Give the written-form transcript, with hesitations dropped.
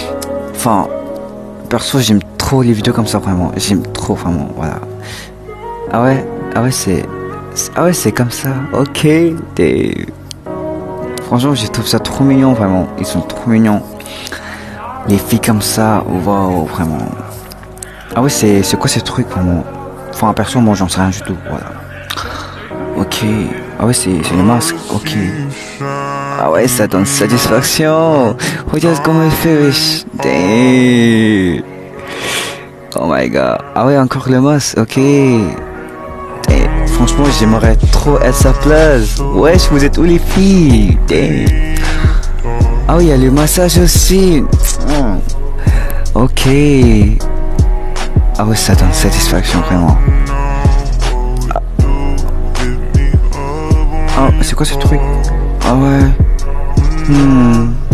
Enfin, perso, j'aime trop les vidéos comme ça, vraiment. J'aime trop, vraiment, voilà. Ah ouais, ah ouais, ah ouais, c'est comme ça. Ok, franchement, je trouve ça trop mignon, vraiment. Ils sont trop mignons. Les filles comme ça, waouh, vraiment. Ah ouais, c'est quoi ces trucs, vraiment? Enfin, perso, moi, j'en sais rien du tout, voilà. Ok. Ah ouais, c'est le masque, ok. Ah ouais, ça donne satisfaction. Regarde comment elle fait, wesh. Damn. Oh my god. Ah ouais, encore le masque, ok. Damn. Franchement, j'aimerais trop être sa place. Wesh, vous êtes où les filles? Damn. Ah oui, il y a le massage aussi. Ok. Ah ouais, ça donne satisfaction, vraiment. Ah, c'est quoi ce truc? Ah ouais.